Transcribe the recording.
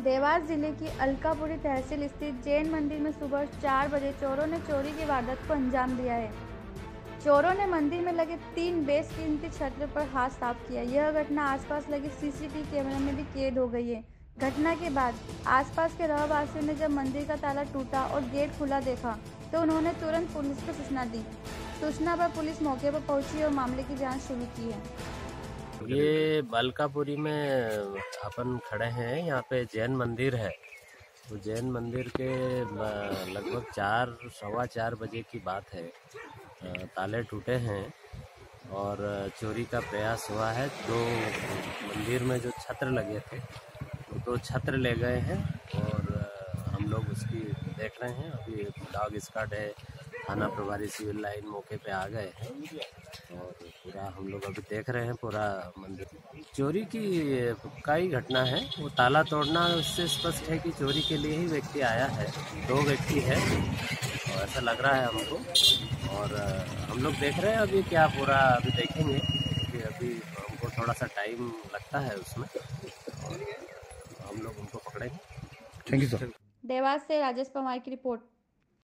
देवास जिले की अलकापुरी तहसील स्थित जैन मंदिर में सुबह 4 बजे चोरों ने चोरी की वारदात को अंजाम दिया है। चोरों ने मंदिर में लगे 3 बेशकीमती छत्र पर हाथ साफ किया। यह घटना आसपास लगे सीसीटीवी कैमरे में भी कैद हो गई है। घटना के बाद आसपास के रहवासियों ने जब मंदिर का ताला टूटा और गेट खुला देखा तो उन्होंने तुरंत पुलिस को सूचना दी। सूचना पर पुलिस मौके पर पहुंची और मामले की जाँच शुरू की है। ये अलकापुरी में अपन खड़े हैं। यहाँ पे जैन मंदिर है। तो जैन मंदिर के लगभग 4 सवा 4 बजे की बात है। ताले टूटे हैं और चोरी का प्रयास हुआ है। दो मंदिर में जो छत्र लगे थे वो 2 छत्र ले गए हैं और हम लोग उसकी देख रहे हैं। अभी डॉग स्क्वाड है, थाना प्रभारी सिविल लाइन मौके पे आ गए हैं और पूरा हम लोग अभी देख रहे हैं पूरा मंदिर। चोरी की कई घटना है। वो ताला तोड़ना उससे स्पष्ट है कि चोरी के लिए ही व्यक्ति आया है। 2 व्यक्ति है और ऐसा लग रहा है हमको। और हम लोग देख रहे हैं अभी क्या पूरा अभी देखेंगे कि अभी हमको थोड़ा सा टाइम लगता है उसमें और हम लोग उनको पकड़ेंगे। Thank you sir. देवास से राजेश पवार की रिपोर्ट।